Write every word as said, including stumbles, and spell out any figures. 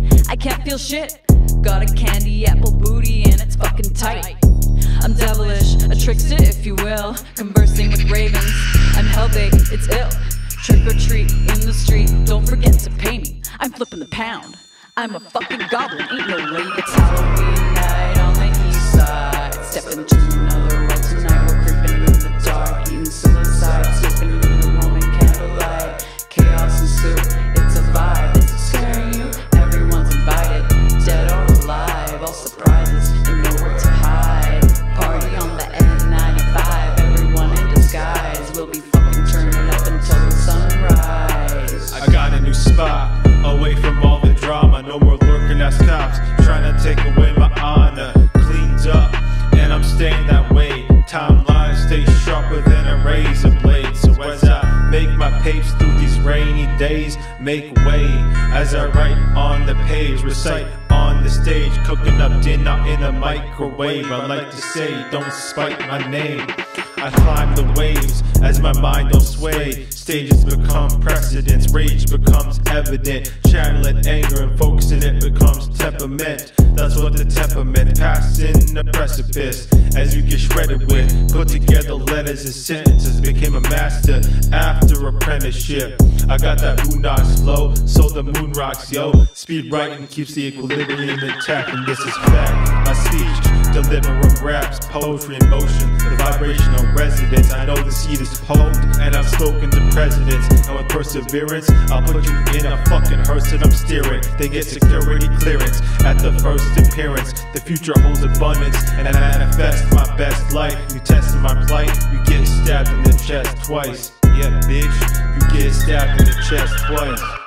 I can't feel shit. Got a candy apple booty and it's fucking tight. I'm devilish, a trickster if you will, conversing with ravens. I'm hellbait, it's ill. Trick or treat in the street, don't forget to pay me. I'm flipping the pound, I'm a fucking goblin, ain't no way. It's Halloween night on the east side. Step into another world tonight, we're creeping in the dark, eating suicide, slipping in the Roman candlelight. Chaos ensues, it's a vibe, it's scaring you, everyone's invited, dead or alive, all surprises, and nowhere to hide. Party on the N ninety-five, everyone in disguise, we'll be fucking turning up until the sunrise. I got a new spot, away from all the drama, no more lurking as cops, trying to take away my honor. Cleaned up, and I'm staying that way. Timeline stays sharper than a razor blade. So as I make my pace through these rainy days, make way as I write on the page, recite on the stage, cooking up dinner in a microwave. I like to say, don't spite my name. I climb the waves as my mind don't sway. Stages become precedents, rage becomes evident. Channeling anger and focusing it becomes temperament. That's what the temperament, passing the precipice. As you get shredded with, put together letters and sentences. Became a master after apprenticeship. I got that boondocks flow, so the moon rocks, yo. Speed writing keeps the equilibrium intact, and this is fact. My speech, delivering raps, poetry in motion, the vibrational resonance. I know the seed is potent, and I've spoken to presidents. And with perseverance, I'll put you in a fucking hearse that I'm steering. They get security clearance at the first appearance. The future holds abundance, and I manifest my best life. You testing my plight, you get stabbed in the chest twice. Yeah, bitch, you get stabbed in the chest twice.